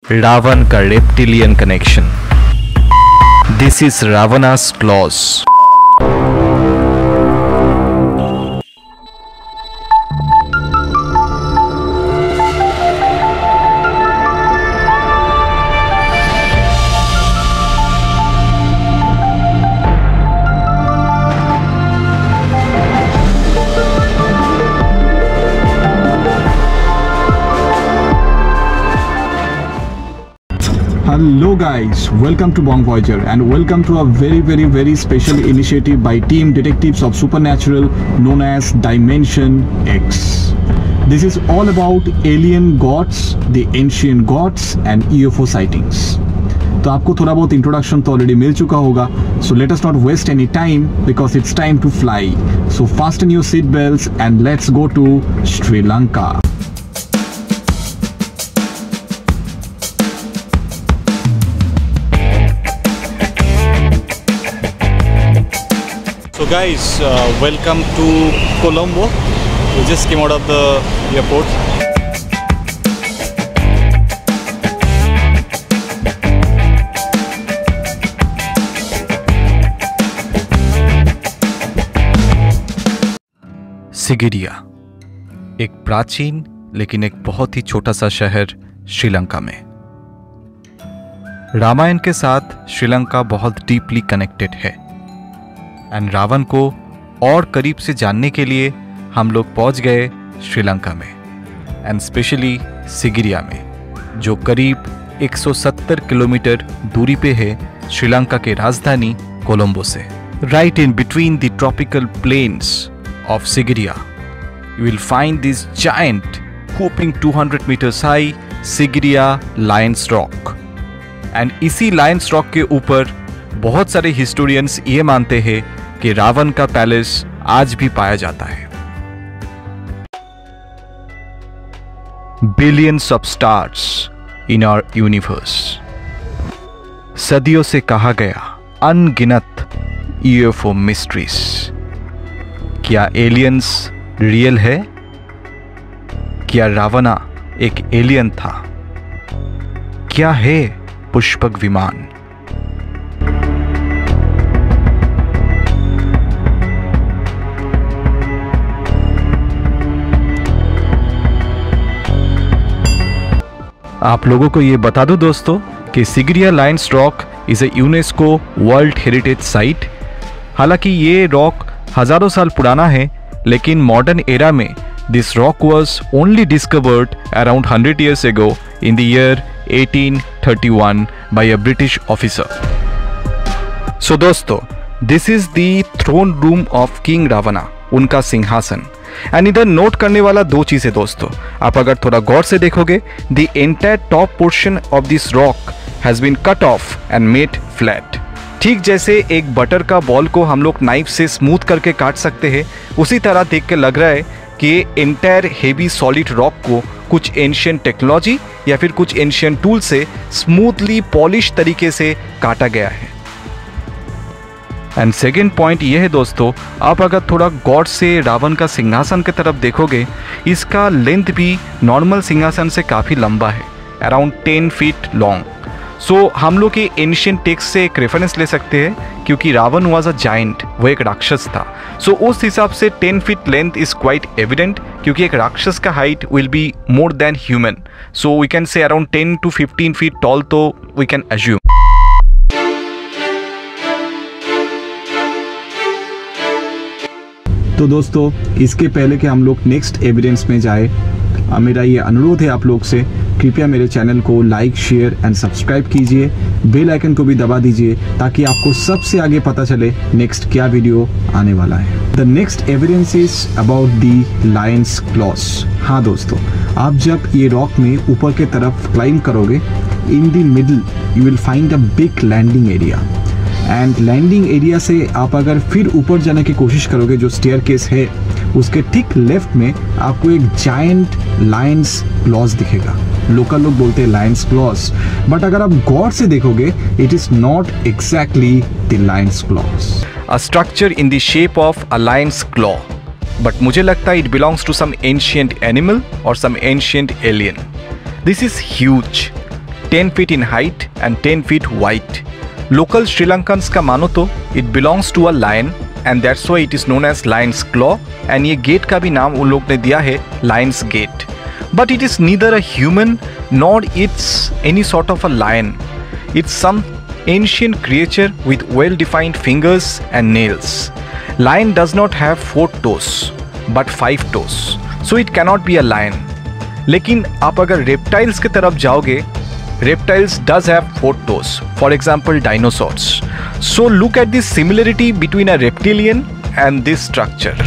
रावण का reptilian connection. This is Ravana's claws. Hello guys, welcome to Bong Voyager and welcome to a very special initiative by Team Detectives of Supernatural known as Dimension X. This is all about alien gods, the ancient gods and UFO sightings. तो आपको थोड़ा बहुत introduction तो already मिल चुका होगा, so let us not waste any time because it's time to fly. So fasten your seat belts and let's go to Sri Lanka. So guys, welcome to Colombo. We just came out of the airport. Sigiriya एक प्राचीन लेकिन एक बहुत ही छोटा सा शहर श्रीलंका में। रामायण के साथ श्रीलंका बहुत डीपली कनेक्टेड है एंड रावण को और करीब से जानने के लिए हम लोग पहुंच गए श्रीलंका में एंड स्पेशली सिगिरिया में, जो करीब 170 किलोमीटर दूरी पे है श्रीलंका के राजधानी कोलंबो से। Right in between the tropical plains of Sigiriya you will find this giant whopping 200 meters high Sigiriya lions rock. And इसी लायंस रॉक के ऊपर बहुत सारे हिस्टोरियंस ये मानते हैं कि रावण का पैलेस आज भी पाया जाता है। Billions of stars in our universe. सदियों से कहा गया अनगिनत यूएफओ मिस्ट्रीज। क्या एलियंस रियल है? क्या रावणा एक एलियन था? क्या है पुष्पक विमान? आप लोगों को ये बता दूं दोस्तों कि Sigiriya lions rock is a UNESCO world heritage site. हालांकि ये रॉक हजारों साल पुराना है, लेकिन मॉडर्न एरा में this rock was only discovered around 100 years ago in the year 1831 by a British officer. So दोस्तों, this is the throne room of king Ravana, उनका सिंहासन। एंड इधर नोट करने वाला दो चीजें दोस्तों, आप अगर थोड़ा गौर से देखोगे, the entire top portion of this rock has been cut off and made flat. ठीक जैसे एक बटर का बॉल को हम लोग नाइफ से स्मूथ करके काट सकते हैं, उसी तरह देख के लग रहा है कि एंटायर हेवी सॉलिड रॉक को कुछ एंशिएंट टेक्नोलॉजी या फिर कुछ एंशिएंट टूल से स्मूथली पॉलिश तरीके से काटा गया है। एंड सेकेंड पॉइंट ये है दोस्तों, आप अगर थोड़ा गौर से रावण का सिंहासन की तरफ देखोगे, इसका लेंथ भी नॉर्मल सिंहासन से काफ़ी लंबा है, अराउंड 10 feet लॉन्ग। सो हम लोग ये एंशिएंट टेक्स्ट से एक रेफरेंस ले सकते हैं, क्योंकि रावण वाज अ जायंट, वो एक राक्षस था। सो उस हिसाब से 10 feet length is quite evident, क्योंकि एक राक्षस का height will be more than human. So we can say around 10 to 15 feet tall, तो वी कैन एज्यूम। तो दोस्तों, इसके पहले कि हम लोग नेक्स्ट एविडेंस में जाए, मेरा ये अनुरोध है आप लोग से, कृपया मेरे चैनल को लाइक, शेयर एंड सब्सक्राइब कीजिए, बेल आइकन को भी दबा दीजिए ताकि आपको सबसे आगे पता चले नेक्स्ट क्या वीडियो आने वाला है। The next evidence is about the lions claws. हाँ दोस्तों, आप जब ये रॉक में ऊपर के तरफ क्लाइंब करोगे, in the middle you will find a big landing area and landing area से आप अगर फिर ऊपर जाने की कोशिश करोगे, जो स्टेयरकेस है उसके ठीक लेफ्ट में आपको एक जायंट लायंस क्लॉज दिखेगा। लोकल लोग बोलते हैं लायंस क्लॉज, बट अगर आप गौर से देखोगे, it is not exactly the lions claws. A structure in the shape of a lions claw, but मुझे लगता है it belongs to some ancient animal और some ancient alien. This is huge, 10 feet in height and 10 feet wide. Local Sri Lankans का मानो तो it belongs to a lion and that's why it is known as lion's claw, and ये gate का भी नाम उन लोग ने दिया है lion's gate. But it is neither a human nor it's any sort of a lion. It's some ancient creature with well-defined fingers and nails. Lion does not have 4 toes but 5 toes, so it cannot be a lion. लेकिन आप अगर reptiles की तरफ जाओगे, reptiles does have 4 toes. For example, dinosaurs. So look at this similarity between a reptilian and this structure.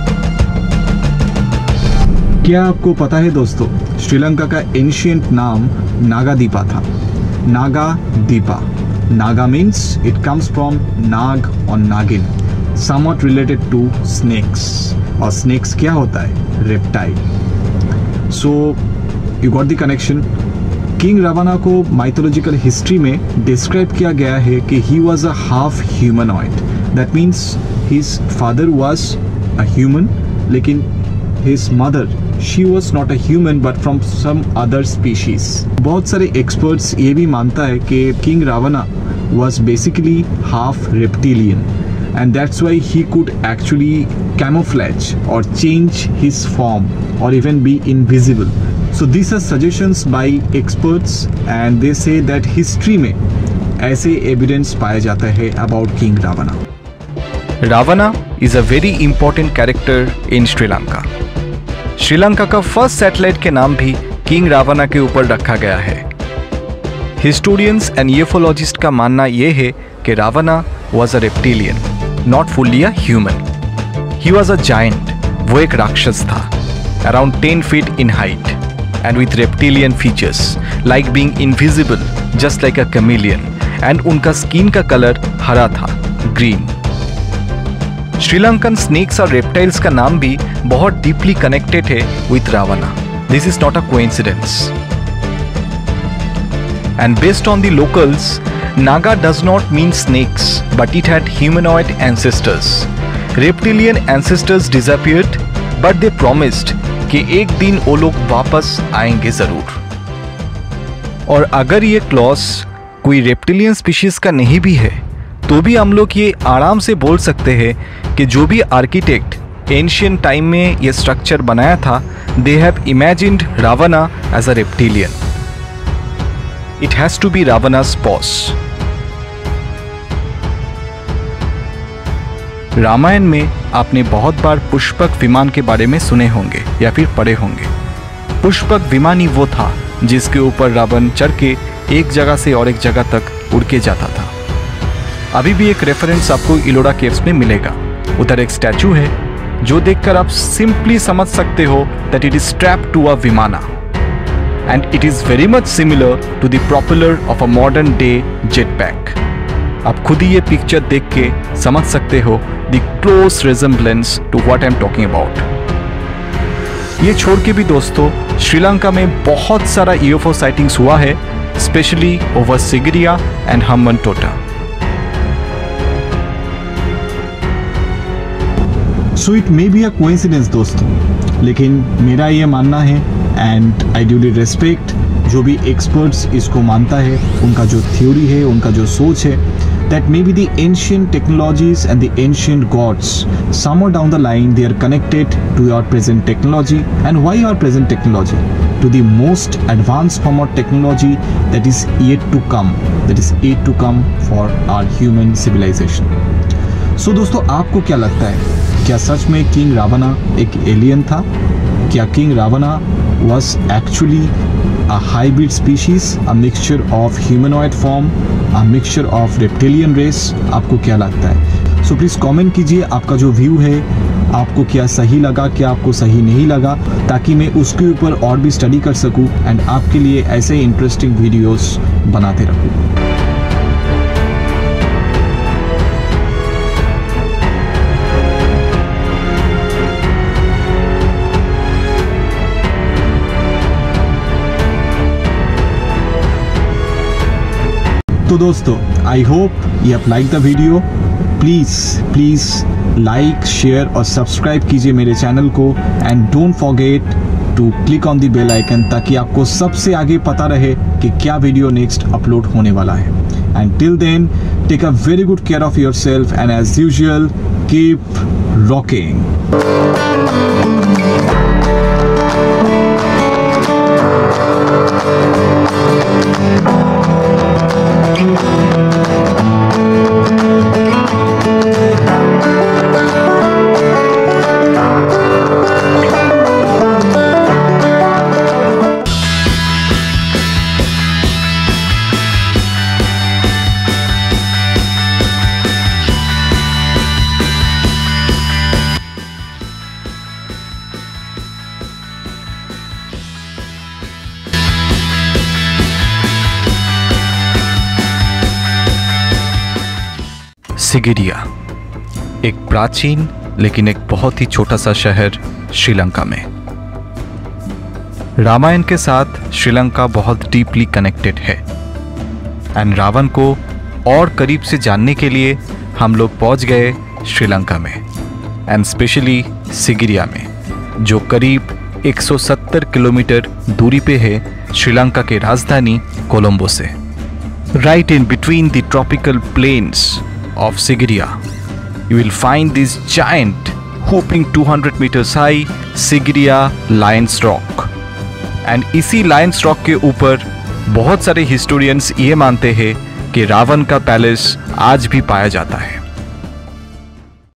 क्या आपको पता है दोस्तों, श्रीलंका का एंशिएंट नाम नागादीपा था. नागादीपा. Naga means it comes from nag or nagin, somewhat related to snakes. और snakes क्या होता है? Reptile. So you got the connection. King Ravana को माइथोलॉजिकल हिस्ट्री में डिस्क्राइब किया गया है कि he was a half humanoid. That means his father was a human, लेकिन his mother, she was not a human but from some other species. बहुत सारे experts ये भी मानता है कि king Ravana was basically half reptilian and that's why he could actually camouflage or change his form or even be invisible. So these are suggestions by experts and they say that history में ऐसे evidence पाया जाता है about King Ravana. Ravana is a very important character in Sri Lanka. Sri Lanka का first satellite के नाम भी king रावणा के ऊपर रखा गया है. हिस्टोरियंस एंड यूफोलॉजिस्ट का मानना यह है कि Ravana was a reptilian, not fully a human. He was a giant. वो एक राक्षस था, around 10 feet in height and with reptilian features, like being invisible, just like a chameleon. And उनका स्किन का कलर हरा था, ग्रीन. श्रीलंकन स्नेक्स और reptiles का नाम भी बहुत डीपली कनेक्टेड है with Ravana. This is not a coincidence. And based on the locals, Naga does not mean snakes but it had humanoid ancestors. Reptilian ancestors disappeared but they promised कि एक दिन वो लोग वापस आएंगे जरूर. और अगर ये क्लॉज कोई रेप्टिलियन स्पीशीज का नहीं भी है तो भी हम लोग ये आराम से बोल सकते हैं कि जो भी आर्किटेक्ट एंशिएंट टाइम में ये स्ट्रक्चर बनाया था, they have imagined Ravana as a reptilian. It has to be Ravana's boss. Ramayana में आपने बहुत बार पुष्पक विमान के बारे में सुने होंगे या फिर पढ़े होंगे. पुष्पक विमान ही वो था जिसके ऊपर रावण चढ़ के एक जगह से और एक जगह तक उड़ के जाता था. अभी भी एक रेफरेंस आपको इलोरा केव्स में मिलेगा. उधर एक स्टैचू है जो देखकर आप सिंपली समझ सकते हो that it is strapped to a vimana and it is very much similar to the propeller of a modern day jet pack. आप खुद ही ये पिक्चर देख के समझ सकते हो the close resemblance to what I am talking about. ये छोड़ के भी दोस्तों, श्रीलंका में बहुत सारा यूएफओ साइटिंग्स हुआ है, specially over Sigiriya and Hambantota. So it may be a coincidence दोस्तों, लेकिन मेरा ये मानना है एंड आई ड्यूली रेस्पेक्ट जो भी एक्सपर्ट्स इसको मानता है, उनका जो थ्योरी है, उनका जो सोच है, that maybe the ancient technologies and the ancient gods somewhere down the line they are connected to our present technology. And why our present technology? To the most advanced form of technology that is yet to come for our human civilization. So दोस्तों, आपको क्या लगता है, क्या सच में king रावणा एक alien था? क्या king Ravana was actually a hybrid species, a mixture of humanoid form, a mixture of reptilian race? आपको क्या लगता है? सो प्लीज़ कमेंट कीजिए आपका जो व्यू है, आपको क्या सही लगा, क्या आपको सही नहीं लगा, ताकि मैं उसके ऊपर और भी स्टडी कर सकूं एंड आपके लिए ऐसे इंटरेस्टिंग वीडियोस बनाते रहूं. तो दोस्तों, I hope you have liked the video. Please like, share और सब्सक्राइब कीजिए मेरे चैनल को and don't forget to click on the bell icon ताकि आपको सबसे आगे पता रहे कि क्या वीडियो नेक्स्ट अपलोड होने वाला है। And till then take a very good care of yourself and as usual keep rocking. Sigiriya एक प्राचीन लेकिन एक बहुत ही छोटा सा शहर श्रीलंका में। रामायण के साथ श्रीलंका बहुत डीपली कनेक्टेड है एंड रावण को और करीब से जानने के लिए हम लोग पहुंच गए श्रीलंका में एंड स्पेशली सिगिरिया में, जो करीब 170 किलोमीटर दूरी पे है श्रीलंका के राजधानी कोलंबो से। Right in between the tropical plains of Sigiriya, you will find this giant whooping 200 meters high Sigiriya Lions Rock। and इसी Lions Rock के ऊपर बहुत सारे हिस्टोरियंस ये मानते हैं कि रावण का पैलेस आज भी पाया जाता है।